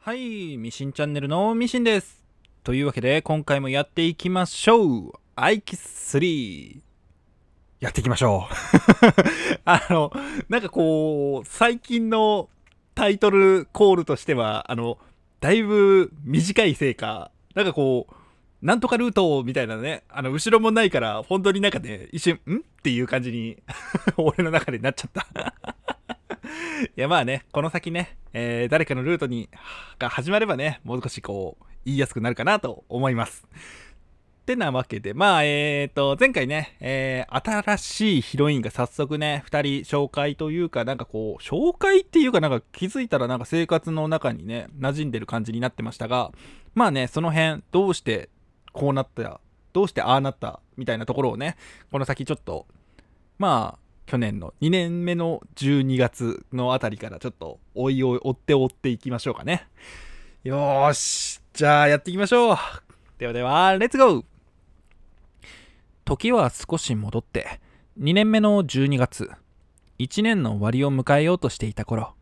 はい、ミシンチャンネルのミシンです。というわけで、今回もやっていきましょう。アイキス3。やっていきましょう。なんかこう、最近のタイトルコールとしては、だいぶ短いせいか、なんかこう、なんとかルートみたいなね、後ろもないから、本当になんかね、一瞬、んっていう感じに、俺の中でなっちゃった。いやまあね、この先ね、誰かのルートが始まればね、もう少しこう、言いやすくなるかなと思います。ってなわけで、まあ、前回ね、新しいヒロインが早速ね、2人紹介というか、なんかこう、紹介っていうかなんか気づいたらなんか生活の中にね、馴染んでる感じになってましたが、まあね、その辺、どうしてこうなった、どうしてああなった、みたいなところをね、この先ちょっと、まあ、去年の2年目の12月のあたりからちょっと追っていきましょうかね。よーし。じゃあやっていきましょう。ではでは、レッツゴー。時は少し戻って、2年目の12月、1年の終わりを迎えようとしていた頃。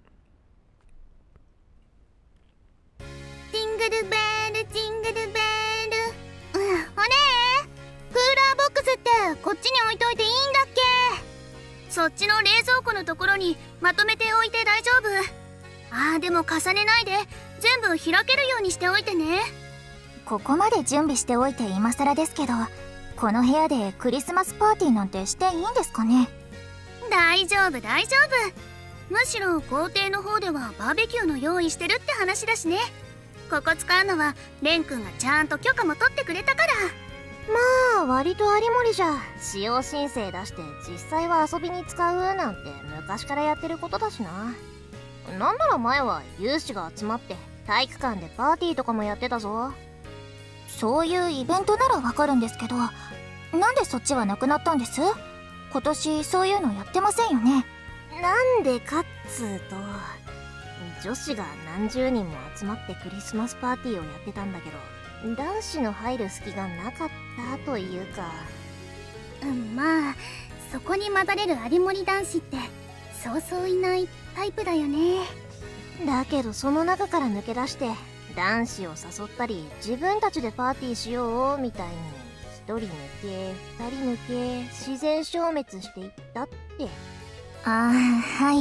ジングルベール、ジングルベール。あれ？クーラーボックスってこっちに置いといていいんだっけ？そっちの冷蔵庫のところにまとめておいて大丈夫？でも重ねないで全部開けるようにしておいてね。 ここまで準備しておいて今更ですけど、この部屋でクリスマスパーティーなんてしていいんですかね？ 大丈夫大丈夫。むしろ校庭の方ではバーベキューの用意してるって話だしね。ここ使うのはレン君がちゃんと許可も取ってくれたから。 まあ割とありもりじゃ。使用申請出して実際は遊びに使うなんて昔からやってることだしな。なんなら前は有志が集まって体育館でパーティーとかもやってたぞ。そういうイベントならわかるんですけど、なんでそっちはなくなったんです？今年そういうのやってませんよね。なんでかっつうと、女子が何十人も集まってクリスマスパーティーをやってたんだけど、男子の入る隙がなかったというか。 まあそこに混ざれる有森男子ってそうそういないタイプだよね。 だけどその中から抜け出して男子を誘ったり自分たちでパーティーしようみたいに1人抜け2人抜け自然消滅していったって。はい。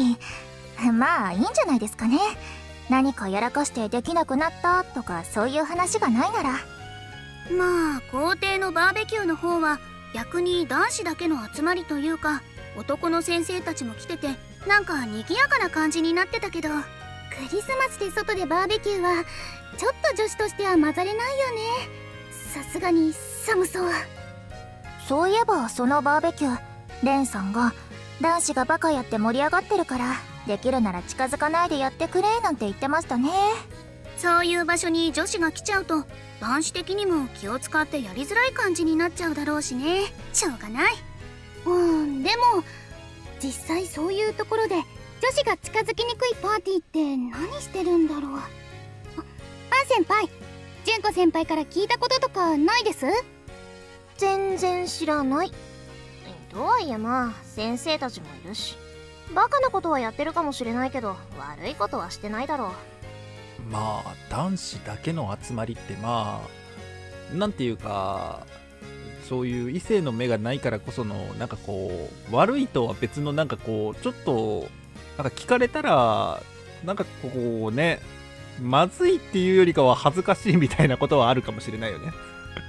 まあいいんじゃないですかね。何かやらかしてできなくなったとかそういう話がないなら。 まあ校庭のバーベキューの方は逆に男子だけの集まりというか、男の先生たちも来ててなんか賑やかな感じになってたけど、クリスマスで外でバーベキューはちょっと女子としては混ざれないよね。さすがに寒そう。 そういえばそのバーベキュー、レンさんが男子がバカやって盛り上がってるからできるなら近づかないでやってくれなんて言ってましたね。 そういう場所に女子が来ちゃうと男子的にも気を使ってやりづらい感じになっちゃうだろうしね。しょうがない。でも実際そういうところで女子が近づきにくいパーティーって何してるんだろう。先輩、純子先輩から聞いたこととかないです？ 全然知らない。とはいえまあ先生たちもいるし、バカなことはやってるかもしれないけど悪いことはしてないだろう。まあ男子だけの集まりってまあなんていうか、そういう異性の目がないからこそのなんかこう悪いとは別のなんかこうちょっとなんか聞かれたらなんかこうね、まずいっていうよりかは恥ずかしいみたいなことはあるかもしれないよね。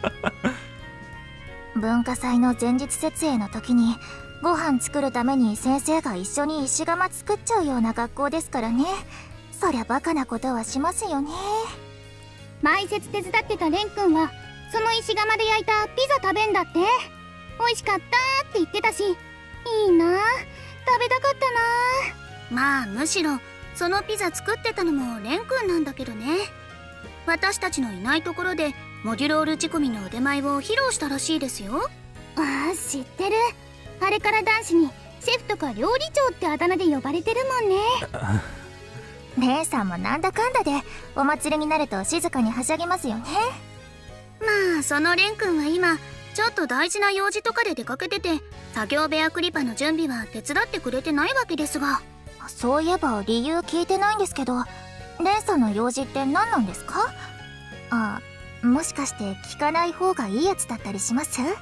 文化祭の前日設営の時にご飯作るために先生が一緒に石窯作っちゃうような学校ですからね。そりゃバカなことはしますよね。 埋設手伝ってたレン君はその石窯で焼いたピザ食べんだって。美味しかったって言ってたし、いいな、食べたかったな。まあむしろそのピザ作ってたのもレン君なんだけどね。私たちのいないところでモデュロール仕込みの腕前を披露したらしいですよ。知ってる。あれから男子にシェフとか料理長ってあだ名で呼ばれてるもんね。 姉さんもなんだかんだでお祭りになると静かにはしゃぎますよね。 まあそのレン君は今ちょっと大事な用事とかで出かけてて、作業部屋クリパの準備は手伝ってくれてないわけですが。 そういえば理由聞いてないんですけど、 レンさんの用事って何なんですか？あ、もしかして聞かない方がいいやつだったりします？ どう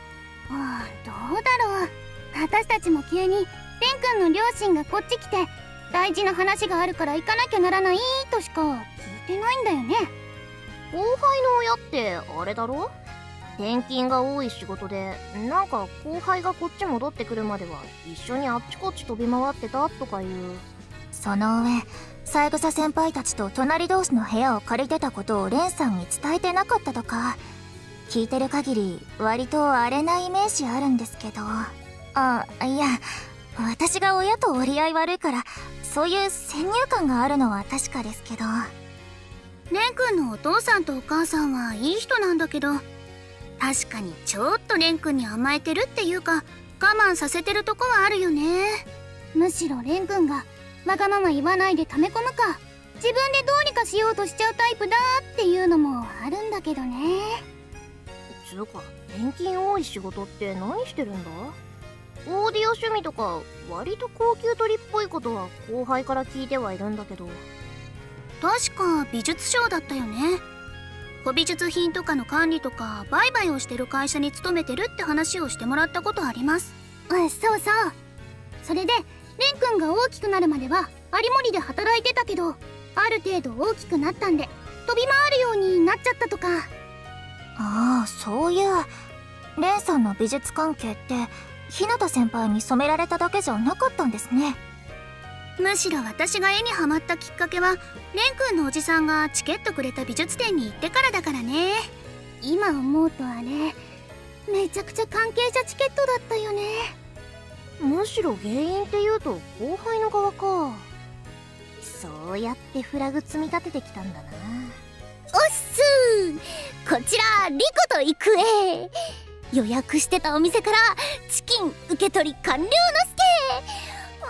だろう。私たちも急にレン君の両親がこっち来て大事な話があるから行かなきゃならないとしか聞いてないんだよね。 後輩の親ってあれだろ？転勤が多い仕事で、なんか後輩がこっち戻ってくるまでは一緒にあっちこっち飛び回ってたとかいう。その上、三枝先輩たちと隣同士の部屋を借りてたことを蓮さんに伝えてなかったとか。聞いてる限り割と荒れなイメージあるんですけど。いや、私が親と折り合い悪いからそういう先入観があるのは確かですけど。 レン君のお父さんとお母さんはいい人なんだけど、確かにちょっとレン君に甘えてるっていうか我慢させてるとこはあるよね。むしろレン君がわがまま言わないで溜め込むか自分でどうにかしようとしちゃうタイプだっていうのもあるんだけどね。 つうか、転勤多い仕事って何してるんだ？オーディオ趣味とか割と高級取りっぽいことは後輩から聞いてはいるんだけど。 確か美術商だったよね。古美術品とかの管理とか売買をしてる会社に勤めてるって話をしてもらったことあります。そうそう。それでレン君が大きくなるまでは有森で働いてたけど、ある程度大きくなったんで飛び回るようになっちゃったとか。 ああ、そういう蓮さんの美術関係って日向先輩に染められただけじゃなかったんですね。 むしろ私が絵にハマったきっかけはレン君のおじさんがチケットくれた美術展に行ってからだからね。今思うとあれめちゃくちゃ関係者チケットだったよね。 むしろ原因っていうと後輩の側か。そうやってフラグ積み立ててきたんだな。 おっすー、こちらリコと行くえ。予約してたお店からチキン受け取り完了のすけ。マ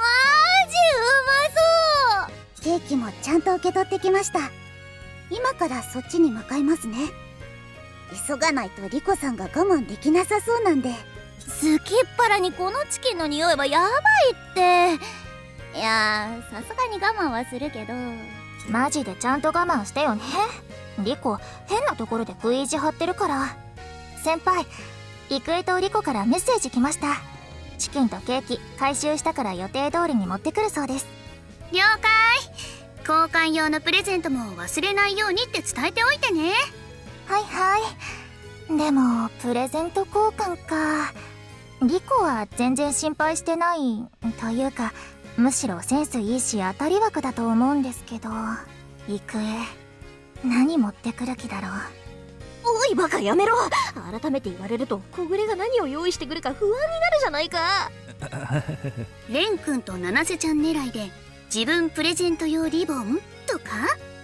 ジうまそう。ケーキもちゃんと受け取ってきました。今からそっちに向かいますね。急がないとリコさんが我慢できなさそうなんで。すきっ腹にこのチキンの匂いはやばいって。いやー、さすがに我慢はするけど。 マジでちゃんと我慢してよね。リコ変なところで食い意地張ってるから。先輩、郁恵とリコからメッセージ来ました。チキンとケーキ回収したから予定通りに持ってくるそうです。 了解。交換用のプレゼントも忘れないようにって伝えておいてね。 はいはい。でもプレゼント交換か。リコは全然心配してないというか、むしろセンスいいし当たり枠だと思うんですけど。郁恵、何持ってくる気だろう。 おいバカやめろ。改めて言われると小暮が何を用意してくるか不安になるじゃないか。 レン君と七瀬ちゃん狙いで自分プレゼント用リボンとか。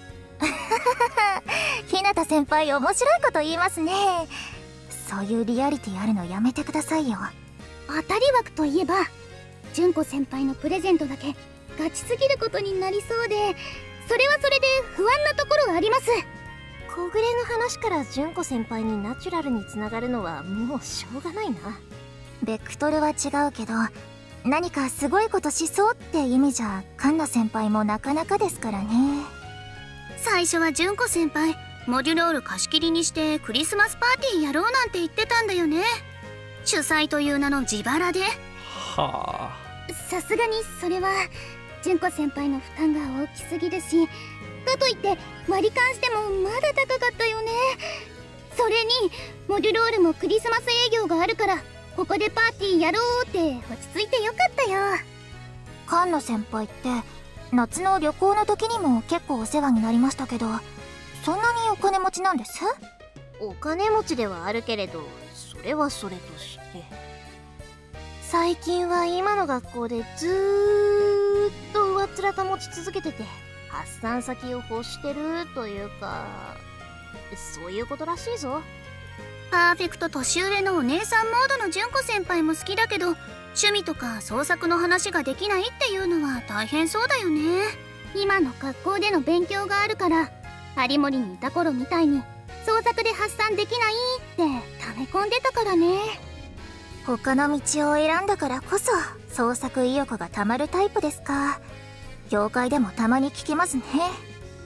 日向先輩面白いこと言いますね。そういうリアリティあるのやめてくださいよ。 当たり枠といえば純子先輩のプレゼントだけガチすぎることになりそうで、それはそれで不安なところがあります。 小暮の話から純子先輩にナチュラルにつながるのはもうしょうがないな。 ベクトルは違うけど、何かすごいことしそうって意味じゃ環奈先輩もなかなかですからね。 最初は純子先輩モデュロール貸し切りにしてクリスマスパーティーやろうなんて言ってたんだよね。主催という名の自腹で。 はあ。 さすがにそれは純子先輩の負担が大きすぎるし、かといって割り勘してもまだ高かったよね。それにモデュロールもクリスマス営業があるからここでパーティーやろうって落ち着いてよかったよ。 環奈先輩って夏の旅行の時にも結構お世話になりましたけど、そんなにお金持ちなんです？ お金持ちではあるけれど、それはそれとして最近は今の学校でずーっと上っ面保ち続けてて発散先を欲してるというか、そういうことらしいぞ。 パーフェクト年上のお姉さんモードの純子先輩も好きだけど、趣味とか創作の話ができないっていうのは大変そうだよね。今の学校での勉強があるから有森にいた頃みたいに創作で発散できないって溜め込んでたからね。 他の道を選んだからこそ創作意欲がたまるタイプですか。業界でもたまに聞きますね。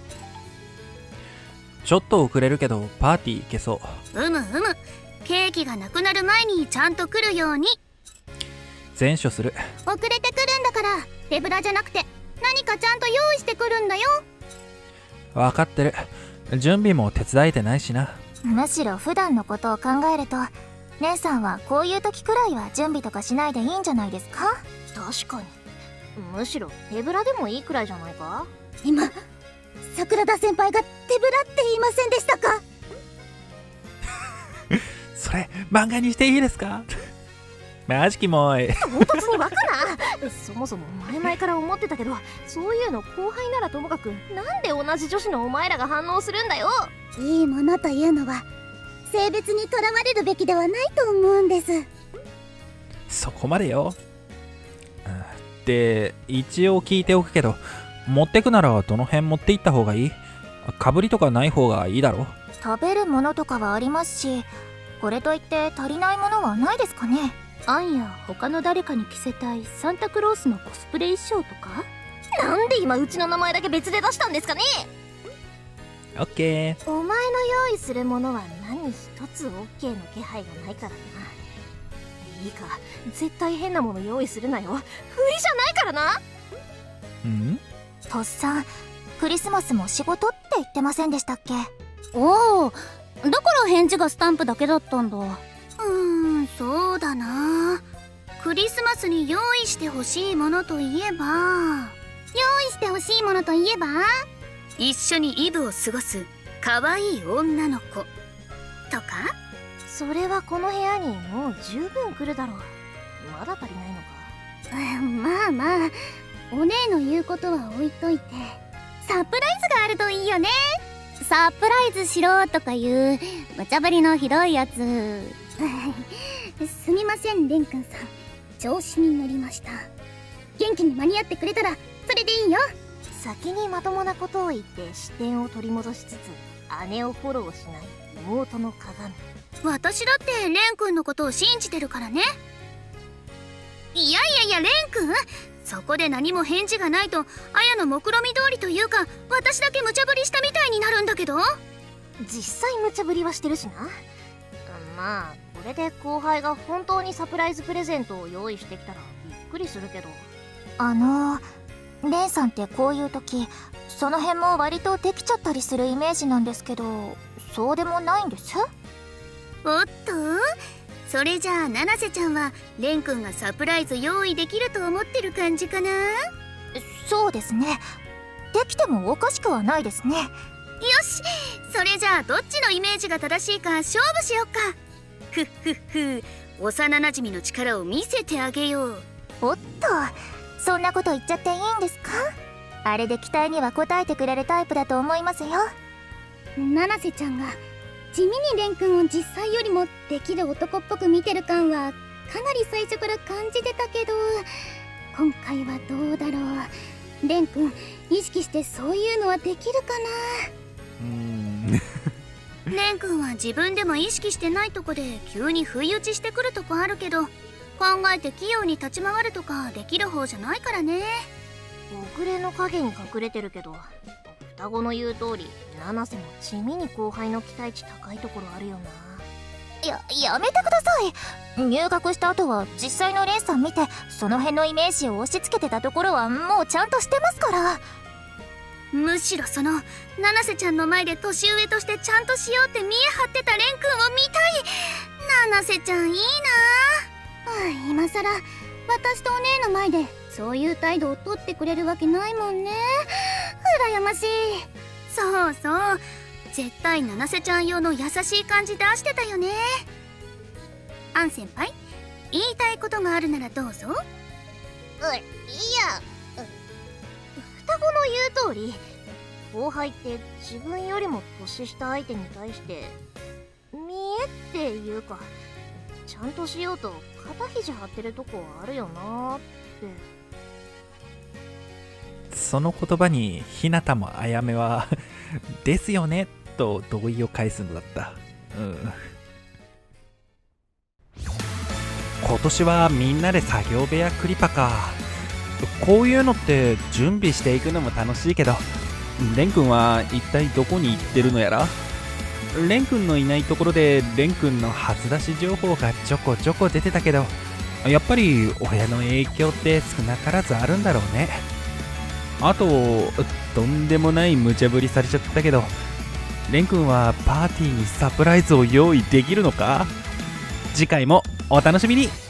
ちょっと遅れるけどパーティー行けそう。 うむ。ケーキがなくなる前にちゃんと来るように。 善処する。 遅れてくるんだから手ぶらじゃなくて何かちゃんと用意してくるんだよ。 分かってる。準備も手伝えてないしな。 むしろ普段のことを考えると姉さんはこういう時くらいは準備とかしないでいいんじゃないですか。 確かに。むしろ手ぶらでもいいくらいじゃないか。 今桜田先輩が手ぶらって言いませんでしたか？ それ漫画にしていいですか？マジキモい。 唐突に湧くな。そもそも前々から思ってたけど、そういうの後輩ならともかくなんで同じ女子のお前らが反応するんだよ。 いいものというのは性別にとらわれるべきではないと思うんです。 そこまでよ。で一応聞いておくけど、持ってくならどの辺持って行った方がいい？かぶりとかない方がいいだろ？ 食べるものとかはありますし、これといって足りないものはないですかね。 アンや他の誰かに着せたいサンタクロースのコスプレ衣装とか。 なんで今うちの名前だけ別で出したんですかね。 オッケー。 お前の用意するものは何一つ OK の気配がないからな。いいか、絶対変なもの用意するなよ。不利じゃないからな。 とっさん、クリスマスも仕事って言ってませんでしたっけ？ おお、だから返事がスタンプだけだったんだ。そうだな。クリスマスに用意してほしいものといえば、一緒にイブを過ごす可愛い女の子とか。 それはこの部屋にもう十分来るだろう。まだ足りないのか。 まあお姉の言うことは置いといて、サプライズがあるといいよね。サプライズしろとかいう無茶ぶりのひどいやつ。すみません、レン君さん、調子に乗りました。元気に間に合ってくれたらそれでいいよ。 先にまともなことを言って視点を取り戻しつつ姉をフォローしない妹の鏡。 私だってレン君のことを信じてるからね。いやレン君、そこで何も返事がないと綾の目論見通りというか、私だけ無茶ぶりしたみたいになるんだけど。 実際無茶ぶりはしてるしな。まあこれで後輩が本当にサプライズプレゼントを用意してきたらびっくりするけど。 レンさんってこういう時その辺も割とできちゃったりするイメージなんですけど、そうでもないんです？ おっと、それじゃあ七瀬ちゃんはレン君がサプライズ用意できると思ってる感じかな？ そうですね。できてもおかしくはないですね。 よし、それじゃあどっちのイメージが正しいか勝負しよっか。ふっふっふ、幼なじみの力を見せてあげよう。 おっと、そんなこと言っちゃっていいんですか？あれで期待には応えてくれるタイプだと思いますよ。 七瀬ちゃんが地味にレン君を実際よりもできる男っぽく見てる感はかなり最初から感じてたけど、今回はどうだろう。レン君意識してそういうのはできるかな？レン君は自分でも意識してないとこで急に不意打ちしてくるとこあるけど、考えて器用に立ち回るとかできる方じゃないからね。 遅れの影に隠れてるけど、双子の言う通り七瀬も地味に後輩の期待値高いところあるよな。 やめてください。入学した後は実際のレンさん見てその辺のイメージを押し付けてたところはもうちゃんとしてますから。 むしろその七瀬ちゃんの前で年上としてちゃんとしようって見え張ってたレン君を見たい。七瀬ちゃんいいなあ。今さら私とお姉の前でそういう態度をとってくれるわけないもんね。羨ましい。そうそう、絶対七瀬ちゃん用の優しい感じ出してたよね。アン先輩、言いたいことがあるならどうぞ。 双子の言う通り、後輩って自分よりも年下相手に対して見えっていうか、ちゃんとしようと肩肘張ってるとこあるよなーって。 その言葉にひなたもあやめはですよねと同意を返すのだった。今年はみんなで作業部屋クリパか。こういうのって準備していくのも楽しいけど、 レン君は一体どこに行ってるのやら。レン君のいないところでレン君の初出し情報がちょこちょこ出てたけど、やっぱり親の影響って少なからずあるんだろうね。あととんでもない無茶ぶりされちゃったけど、レン君はパーティーにサプライズを用意できるのか。次回もお楽しみに。